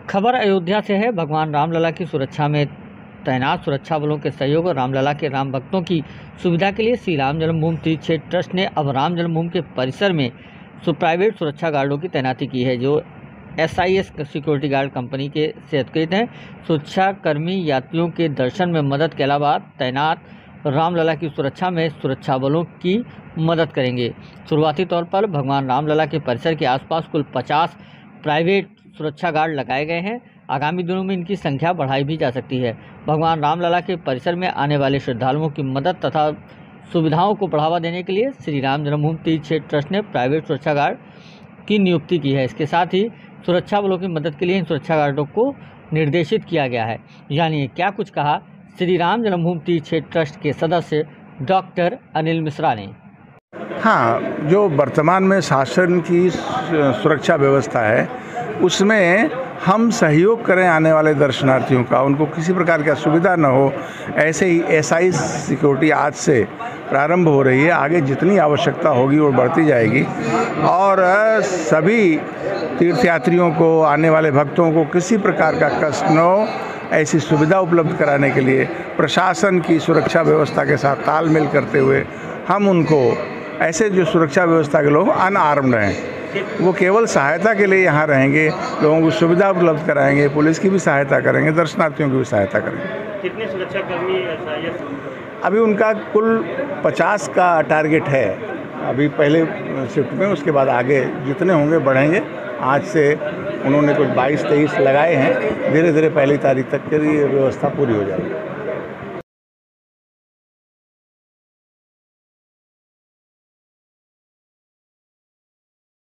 खबर अयोध्या से है। भगवान रामलला की सुरक्षा में तैनात सुरक्षा बलों के सहयोग और रामलला के राम भक्तों की सुविधा के लिए श्री राम जन्मभूमि तीर्थ क्षेत्र ट्रस्ट ने अब राम जन्मभूमि के परिसर में प्राइवेट सुरक्षा गार्डों की तैनाती की है, जो SIS सिक्योरिटी गार्ड कंपनी के अधिकृत हैं। सुरक्षाकर्मी यात्रियों के दर्शन में मदद के अलावा तैनात रामलला की सुरक्षा में सुरक्षा बलों की मदद करेंगे। शुरुआती तौर पर भगवान रामलला के परिसर के आसपास कुल 50 प्राइवेट सुरक्षा गार्ड लगाए गए हैं। आगामी दिनों में इनकी संख्या बढ़ाई भी जा सकती है। भगवान रामलला के परिसर में आने वाले श्रद्धालुओं की मदद तथा सुविधाओं को बढ़ावा देने के लिए श्री राम जन्मभूमि तीर्थ क्षेत्र ट्रस्ट ने प्राइवेट सुरक्षा गार्ड की नियुक्ति की है। इसके साथ ही सुरक्षा बलों की मदद के लिए इन सुरक्षा गार्डों को निर्देशित किया गया है। जानिए क्या कुछ कहा श्री राम जन्मभूमि तीर्थ क्षेत्र ट्रस्ट के सदस्य डॉक्टर अनिल मिश्रा ने। हाँ, जो वर्तमान में शासन की सुरक्षा व्यवस्था है उसमें हम सहयोग करें आने वाले दर्शनार्थियों का, उनको किसी प्रकार की असुविधा न हो, ऐसे ही SIS सिक्योरिटी आज से प्रारंभ हो रही है। आगे जितनी आवश्यकता होगी वो बढ़ती जाएगी और सभी तीर्थयात्रियों को, आने वाले भक्तों को किसी प्रकार का कष्ट न हो, ऐसी सुविधा उपलब्ध कराने के लिए प्रशासन की सुरक्षा व्यवस्था के साथ तालमेल करते हुए हम उनको ऐसे जो सुरक्षा व्यवस्था के लोग अनआर्म्ड हैं वो केवल सहायता के लिए यहाँ रहेंगे, लोगों को सुविधा उपलब्ध कराएंगे, पुलिस की भी सहायता करेंगे, दर्शनार्थियों की भी सहायता करेंगे। कितने सुरक्षाकर्मी SIS? अभी उनका कुल 50 का टारगेट है अभी पहले शिफ्ट में, उसके बाद आगे जितने होंगे बढ़ेंगे। आज से उन्होंने कुछ 22-23 लगाए हैं, धीरे धीरे पहली तारीख तक की व्यवस्था पूरी हो जाएगी।